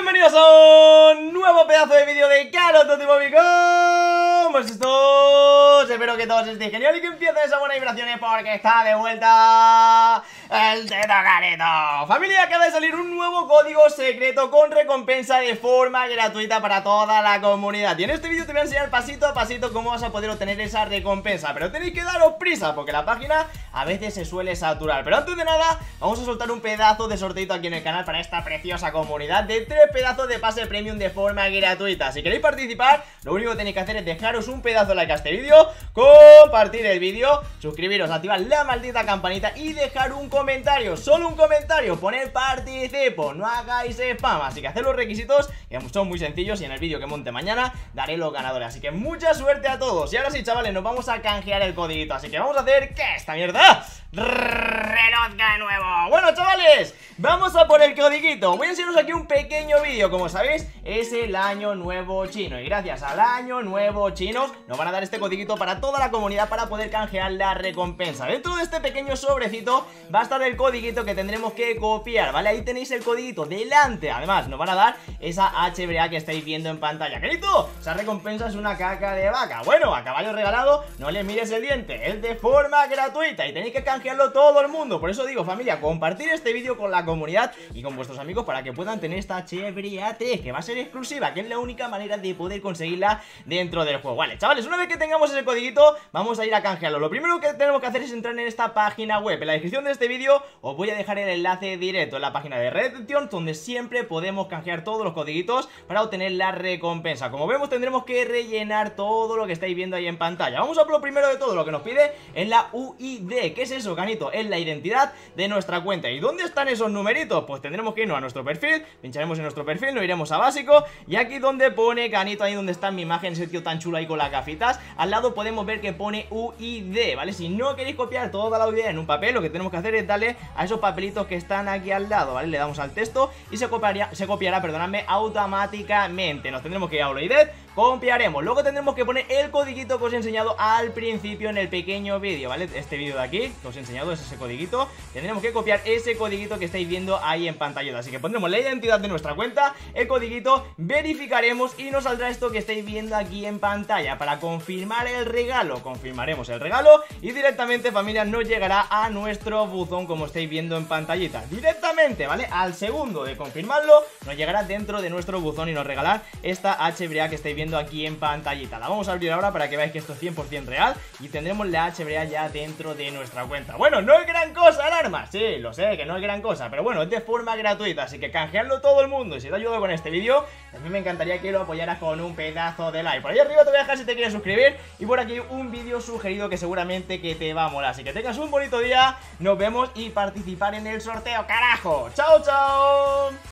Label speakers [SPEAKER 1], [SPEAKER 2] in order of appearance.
[SPEAKER 1] Bienvenidos a un nuevo pedazo de vídeo de Call-of-Duty. ¿Cómo es esto? Espero que todos estéis genial y que empiecen esas buenas vibraciones porque está de vuelta el Teto Carito. Familia, acaba de salir un nuevo código secreto con recompensa de forma gratuita para toda la comunidad. Y en este vídeo te voy a enseñar pasito a pasito cómo vas a poder obtener esa recompensa. Pero tenéis que daros prisa porque la página a veces se suele saturar. Pero antes de nada, vamos a soltar un pedazo de sorteito aquí en el canal para esta preciosa comunidad de 3 pedazos de pase premium de forma gratuita. Si queréis participar, lo único que tenéis que hacer es dejaros un pedazo de like a este vídeo, compartir el vídeo, suscribiros, activar la maldita campanita y dejar un comentario, solo un comentario, poner participo, no hagáis spam. Así que haced los requisitos, que son muy sencillos, y en el vídeo que monte mañana daré los ganadores. Así que mucha suerte a todos. Y ahora sí, chavales, nos vamos a canjear el codiguito. Así que vamos a hacer, ¿qué es esta mierda? Reloj nuevo. Bueno, chavales, vamos a por el codiguito. Voy a enseñaros aquí un pequeño vídeo. Como sabéis, es el año nuevo chino, y gracias al año nuevo chino nos van a dar este codiguito para toda la comunidad para poder canjear la recompensa. Dentro de este pequeño sobrecito va a estar el codiguito que tendremos que copiar, ¿vale? Ahí tenéis el codiguito delante. Además, nos van a dar esa HBA que estáis viendo en pantalla. ¡Querido! Esa recompensa es una caca de vaca. Bueno, a caballo regalado no le mires el diente, es de forma gratuita y tenéis que canjearlo todo el mundo. Por eso digo, familia, compartir este vídeo con la comunidad y con vuestros amigos para que puedan tener esta HBA 3, que va a ser exclusiva, que es la única manera de poder conseguirla dentro del juego. Vale, chavales, una vez que tengamos ese codiguito, vamos a ir a canjearlo. Lo primero que tenemos que hacer es entrar en esta página web. En la descripción de este vídeo os voy a dejar el enlace directo en la página de Redemption, donde siempre podemos canjear todos los codiguitos para obtener la recompensa. Como vemos, tendremos que rellenar todo lo que estáis viendo ahí en pantalla. Vamos a por lo primero de todo, lo que nos pide es la UID. ¿Qué es eso, Canito? Es la identidad de nuestra cuenta. ¿Y dónde están esos numeritos? Pues tendremos que irnos a nuestro perfil, pincharemos en nuestro perfil, nos iremos a básico, y aquí donde pone Canito, ahí donde está mi imagen, ese tío tan chulo ahí con las gafitas, al lado podemos ver que pone UID, ¿vale? Si no queréis copiar toda la UID en un papel, lo que tenemos que hacer es darle a esos papelitos que están aquí al lado, ¿vale? Le damos al texto y se copiará, perdonadme, automáticamente. Nos tendremos que ir a UID, copiaremos, luego tendremos que poner el codiguito que os he enseñado al principio en el pequeño vídeo, ¿vale? Este vídeo de aquí que os he enseñado es ese codiguito. Tendremos que copiar ese codiguito que estáis viendo ahí en pantalla. Así que pondremos la identidad de nuestra cuenta, el codiguito, verificaremos y nos saldrá esto que estáis viendo aquí en pantalla. Para confirmar el regalo, confirmaremos el regalo y directamente, familia, nos llegará a nuestro buzón, como estáis viendo en pantallita. Directamente, ¿vale? Al segundo de confirmarlo, nos llegará dentro de nuestro buzón y nos regalará esta HBA que estáis viendo aquí en pantallita. La vamos a abrir ahora para que veáis que esto es 100% real y tendremos la HBA ya dentro de nuestra cuenta. Bueno, no es gran cosa el arma, sí, lo sé que no es gran cosa, pero bueno, es de forma gratuita, así que canjearlo todo el mundo. Y si te ha ayudado con este vídeo, a mí me encantaría que lo apoyaras con un pedazo de like. Por ahí arriba te voy a dejar si te quieres suscribir, y por aquí un vídeo sugerido que seguramente que te va a molar. Así que tengas un bonito día, nos vemos y participar en el sorteo, carajo. ¡Chao, chao!